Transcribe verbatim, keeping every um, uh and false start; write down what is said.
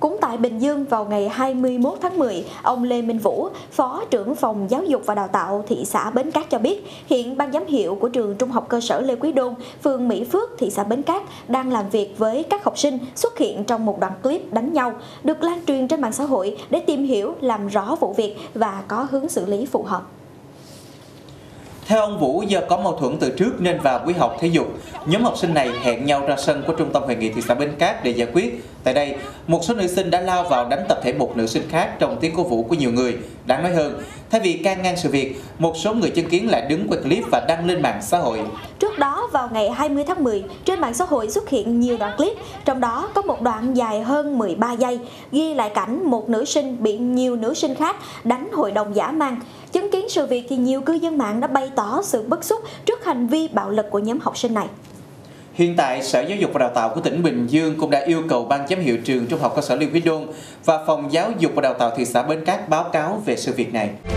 Cũng tại Bình Dương vào ngày hai mươi mốt tháng mười, ông Lê Minh Vũ, Phó trưởng phòng Giáo dục và Đào tạo thị xã Bến Cát cho biết, hiện ban giám hiệu của trường Trung học cơ sở Lê Quý Đôn, phường Mỹ Phước, thị xã Bến Cát đang làm việc với các học sinh xuất hiện trong một đoạn clip đánh nhau, được lan truyền trên mạng xã hội để tìm hiểu, làm rõ vụ việc và có hướng xử lý phù hợp. Theo ông Vũ, do có mâu thuẫn từ trước nên vào buổi học thể dục, nhóm học sinh này hẹn nhau ra sân của Trung tâm Hội nghị thị xã Bến Cát để giải quyết. Tại đây, một số nữ sinh đã lao vào đánh tập thể một nữ sinh khác trong tiếng cổ vũ của nhiều người. Đáng nói hơn, thay vì can ngăn sự việc, một số người chứng kiến lại đứng quay clip và đăng lên mạng xã hội. Trước đó, vào ngày hai mươi tháng mười, trên mạng xã hội xuất hiện nhiều đoạn clip, trong đó có một đoạn dài hơn mười ba giây, ghi lại cảnh một nữ sinh bị nhiều nữ sinh khác đánh hội đồng dã man. Chứng kiến sự việc thì nhiều cư dân mạng đã bày tỏ sự bức xúc trước hành vi bạo lực của nhóm học sinh này. Hiện tại, Sở Giáo dục và Đào tạo của tỉnh Bình Dương cũng đã yêu cầu ban giám hiệu trường Trung học cơ sở Lê Quý Đôn và Phòng Giáo dục và Đào tạo thị xã Bến Cát báo cáo về sự việc này.